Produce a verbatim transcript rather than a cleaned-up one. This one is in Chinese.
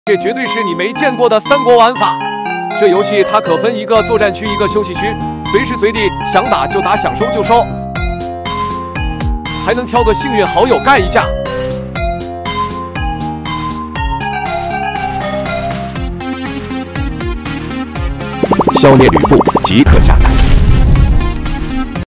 这绝对是你没见过的三国玩法。这游戏它可分一个作战区，一个休息区，随时随地想打就打，想收就收，还能挑个幸运好友干一架。 消灭吕布即可下载。